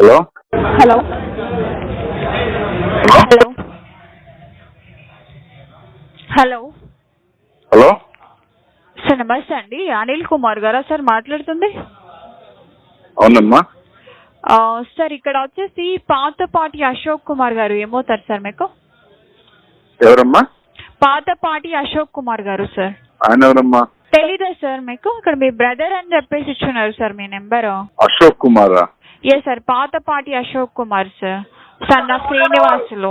Hello hello hello hello hello sir నమస్తే అండి. అనిల్ కుమార్ గారా సార్ మాట్లాడుతుంది? అవునమ్మా. సార్ ఇక్కడ వచ్చేసి పాతపాటి అశోక్ కుమార్ గారు ఏమవుతారు సార్ మీకు? ఎవరమ్మా? పాతపాటి అశోక్ కుమార్ గారు సార్. ఆయన ఎవరమ్మా? తెలీదా సార్ మీకు? ఇక్కడ మీ బ్రదర్ అని చెప్పేసి ఇచ్చున్నారు సార్ మీ నెంబరు. అశోక్ కుమారా? ఏ sir, Pathapati Ashok Kumar sir, son of Srinivasulu.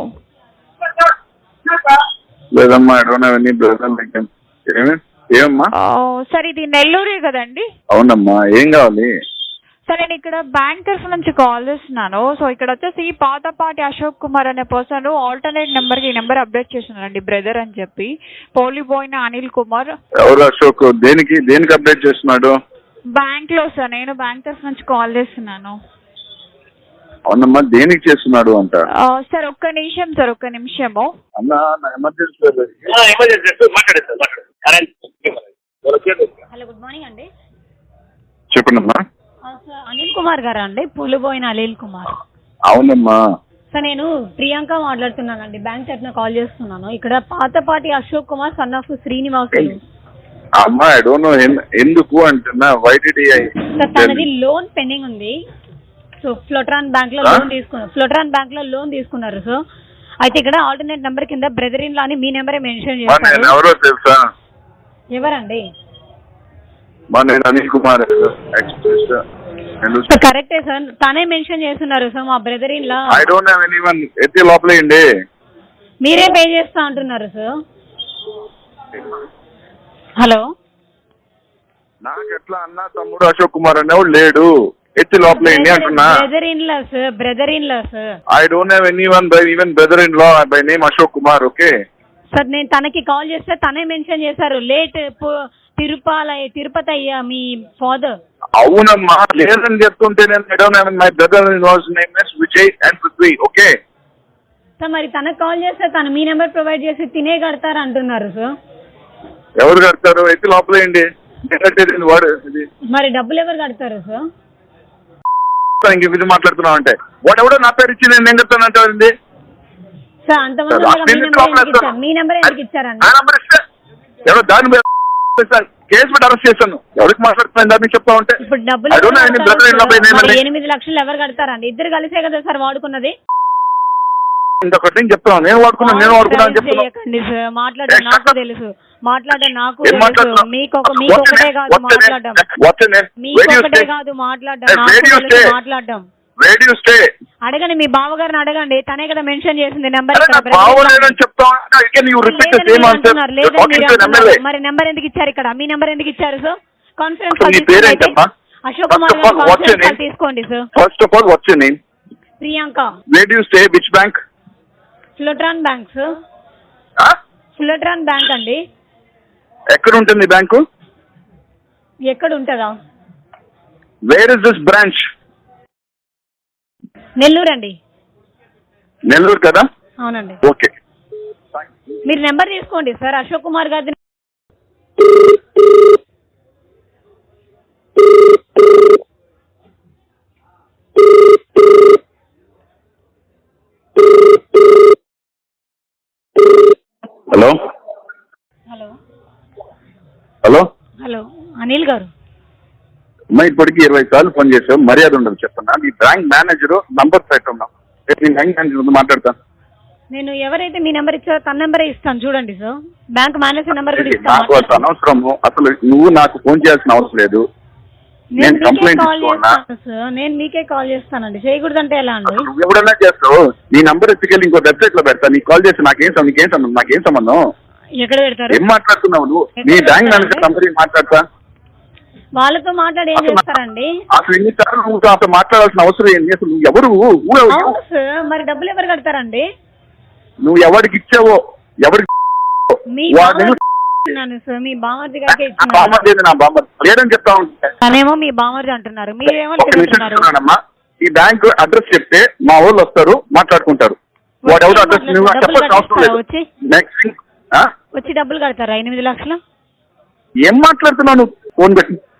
లేదమ్మా, I don't have any brother like him. ఏమమ్మా? సార్ ఇది నెల్లూరే కదండి? అవునమ్మా, ఏం కావాలి? సార్ నేను ఇక్కడ బ్యాంక్ తరఫు నుంచి కాల్ చేస్తున్నాను. సో ఇక్కడ వచ్చేసి పాతపాటి అశోక్ కుమార్ అనే పర్సన్ ఆల్టర్నేట్ నెంబర్కి ఈ నెంబర్ అప్డేట్ చేస్తున్నారండి బ్రదర్ అని చెప్పి. పోలిపోయిన అనిల్ కుమార్. ఎవరు అశోక్? దేనికి అప్డేట్ చేస్తున్నాడు? బ్యాంక్ లో సార్, నేను బ్యాంక్ తరఫు నుంచి కాల్ చేస్తున్నాను. అవునమ్మా, దేనికి చేస్తున్నాడు అంట? సార్ ఒక్క నిమిషం సార్, ఒక్క నిమిషము. అన్నా, ఎమర్జెన్సీ. హలో, గుడ్ మార్నింగ్ అండి. చెప్పండమ్మా. సార్ అనిల్ కుమార్ గారా అండి? పులిపోయిన అనిల్ కుమార్. అవునమ్మా. సార్ నేను ప్రియాంక మాట్లాడుతున్నానండి, బ్యాంక్ తరఫున కాల్ చేస్తున్నాను. ఇక్కడ పాతపాటి అశోక్ కుమార్ సన్ ఆఫ్ శ్రీనివాసులు. అమ్మా, ఐ డోంట్ నో ఎందుకు అంటున్నా. Why did he? సార్ తనది లోన్ పెండింగ్ ఉంది. సో ఫ్లోట్రాన్ బ్యాంక్ లో లోన్ తీసుకున్నారు. సో అయితే ఇక్కడ ఆల్టర్నేట్ నెంబర్ కింద బ్రదర్ ఇన్ లా అని మీ నెంబరే మెన్షన్ చేశారు. ఎవరో తెలుసా? ఎవరండి? అనిల్ కుమార్. కరెక్టే సార్, తనే మెన్షన్ చేస్తున్నారు సార్ మా brother in law. I don't have anyone. ఎత్తి లోపలేయండి. మీరే పే చేస్తా అంటున్నారు సార్. హలో, నాకు ఎట్లా అన్న తమ్ముడు అశోక్ కుమార్ అనేవాడు లేడు. ఎత్తి లోపలేయండి అంటున్నా. Brother in law sir. I don't have anyone even brother in law by name Ashok Kumar. Okay sir, నేను తనకి కాల్ చేస్తే తనే మెన్షన్ చేశారు లేట్ తిరుపతి అయ్యా మీ ఫాదర్. అవునమ్మా, లేదని చెప్తుంటే నేను I don't have my brother in law's name is Vijay and Prithvi. Okay sir, మరి తనకు కాల్ చేస్తే తను మీ నెంబర్ ప్రొవైడ్ చేసి తినే కడతారు అంటున్నారు సార్. ఎవరు కడతారు? ఎత్తి లోపలేయండి. మరి డబ్బులు ఎవరు కడతారు సార్? ఇంక ఇది మాట్లాడుతున్నావు అంటే వాడు ఎవడో నా పేరు ఇచ్చి నేను కడతానంటే సార్ అంతమంది మీ నెంబర్ ఎందుకు ఇచ్చారండి? ఎవరో దాని కేసు పెట్టి అరెస్ట్ చేశాను. ఎవరికి మాట్లాడుతున్నా చెప్తా ఉంటే ఇప్పుడు డబ్బులు 8 లక్షలు ఎవరు కడతారండి? ఇద్దరు కలిసే కదా సార్ వాడుకున్నది. ఇంకొకటి నేను చెప్తాను, నేను వాడుకున్నాను చెప్తాను. మాట్లాడడం నాకు తెలుసు, మాట్లాడడం నాకు తెలుసు. మీకొకటే కాదు మాట్లాడడం, మీకొకటే కాదు మాట్లాడడం. అడగండి, మీ బావగారిని అడగండి, తనే కదా మెన్షన్ చేసింది నెంబర్. మరి నెంబర్ ఎందుకు ఇచ్చారు ఇక్కడ? మీ నెంబర్ ఎందుకు ఇచ్చారు సార్? కాన్ఫరెన్స్ అశోక్ కుమార్ గారు తీసుకోండి sir. First of all what's your name? Priyanka. Where do you stay? Which bank? Flotron bank sir. Flotron bank అండి. ఎక్కడ ఉంటుంది బ్యాంకు? ఎక్కడ ఉంటుందా? Where is this branch? Nellore అండి. నెల్లూరు కదా? అవునండి. ఓకే, మీరు నెంబర్ తీసుకోండి సార్ అశోక్ కుమార్ గారి. Hello hello hello hello, Anil garu. అమ్మా, ఇప్పటికి 20 సార్లు ఫోన్ చేసావు, మర్యాద ఉండదు చెప్పన్నా. నీ బ్యాంక్ మేనేజర్ నంబర్ పెట్టన్నా, నీ బ్యాంక్ మేనేజర్ మాట్లాడతాను. నేను ఎవరైతే మీ నెంబర్ ఇచ్చారో తన నెంబరే ఇస్తాను చూడండి సార్. బ్యాంక్ మేనేజర్ నెంబర్ కూడా ఇస్తాను. నాకు అసలు అనవసరము. అసలు నువ్వు నాకు ఫోన్ చేయాల్సిన అవసరం లేదు. నేను కంప్లైంట్ ఇస్తున్నా. నేను మీకే కాల్ చేస్తానండి, చేయకూడదంటే ఎలా అండి? నువ్వు ఎవడన్నా చేస్తావు. నీ నంబర్ ఎత్తుకెళ్ళి ఇంకో వెబ్సైట్ లో పెడతా. నీకు కాల్ చేసి నాకేం సంబంధం? ఎక్కడ పెడతారు? ఏం మాట్లాడుతున్నావు నువ్వు? నీ బ్యాంక్ మేనేజర్ కంపెనీ మాట్లాడతా. వాళ్ళతో మాట్లాడి ఏం చేస్తారండి? అసలు ఎన్నిసార్లు నువ్వు అసలు మాట్లాడాల్సిన అవసరం ఏంటి? అసలు నువ్వు ఎవరు? మరి డబ్బులు ఎవరు కడతారండి? నువ్వు ఎవరికి ఇచ్చావో ఎవరికి మీ బామర్ది గారికి నా బామర్ది లేదని చెప్తా ఉంటా. తనేమో మీ బామర్ది అంటున్నారు, మీరేమో ఈ బ్యాంక్ అడ్రస్ చెప్తే మా వాళ్ళు వస్తారు, మాట్లాడుకుంటారు. వాడు ఎవరు అడ్రస్ చెప్పాల్సిన అవసరం లేదు. వచ్చి డబ్బులు కడతారా 8 లక్షలు? ఏం మాట్లాడుతున్నావు? ఫోన్ పెట్టి